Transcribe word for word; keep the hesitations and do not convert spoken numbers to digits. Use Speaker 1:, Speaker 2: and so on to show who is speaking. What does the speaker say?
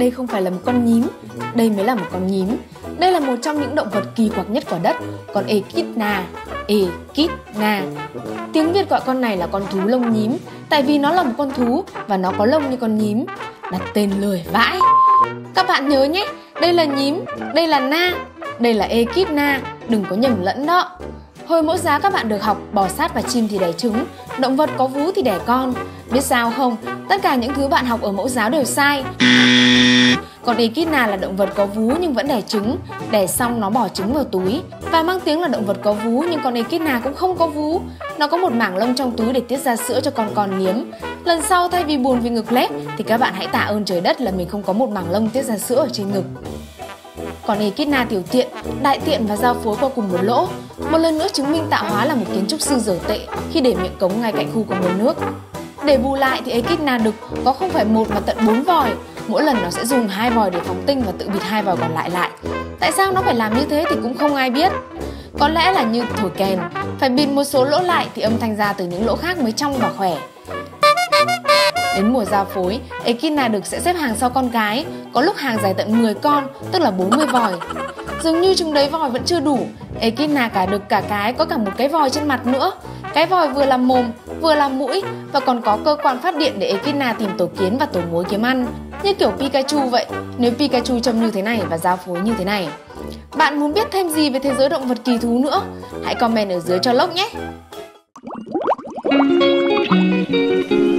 Speaker 1: đây không phải là một con nhím, đây mới là một con nhím. Đây là một trong những động vật kỳ quặc nhất quả đất, con Echidna. Echidna. Tiếng Việt gọi con này là con thú lông nhím, tại vì nó là một con thú và nó có lông như con nhím. Đặt tên lười vãi. Các bạn nhớ nhé, đây là nhím, đây là na, đây là Echidna, đừng có nhầm lẫn đó. Hồi mẫu giáo các bạn được học bò sát và chim thì đẻ trứng, động vật có vú thì đẻ con. Biết sao không? Tất cả những thứ bạn học ở mẫu giáo đều sai. Còn Echidna là động vật có vú nhưng vẫn đẻ trứng, đẻ xong nó bỏ trứng vào túi và mang tiếng là động vật có vú, nhưng con Echidna cũng không có vú. Nó có một mảng lông trong túi để tiết ra sữa cho con con liếm. Lần sau thay vì buồn vì ngực lép thì các bạn hãy tạ ơn trời đất là mình không có một mảng lông tiết ra sữa ở trên ngực. Còn Echidna tiểu tiện, đại tiện và giao phối qua cùng một lỗ. Một lần nữa chứng minh tạo hóa là một kiến trúc sư dở tệ khi để miệng cống ngay cạnh khu có nguồn nước. Để bù lại thì Echidna đực có không phải một mà tận bốn vòi. Mỗi lần nó sẽ dùng hai vòi để phóng tinh và tự bịt hai vòi còn lại lại. Tại sao nó phải làm như thế thì cũng không ai biết. Có lẽ là như thổi kèn, phải bịt một số lỗ lại thì âm thanh ra từ những lỗ khác mới trong và khỏe. Đến mùa giao phối, Echidna đực sẽ xếp hàng sau con gái, có lúc hàng dài tận mười con, tức là bốn mươi vòi. Dường như chừng đấy vòi vẫn chưa đủ, Echidna cả đực cả cái có cả một cái vòi trên mặt nữa. Cái vòi vừa là mồm, vừa là mũi và còn có cơ quan phát điện để Echidna tìm tổ kiến và tổ mối kiếm ăn, như kiểu Pikachu vậy, nếu Pikachu trông như thế này và giao phối như thế này. Bạn muốn biết thêm gì về thế giới động vật kỳ thú nữa? Hãy comment ở dưới cho Lốc nhé!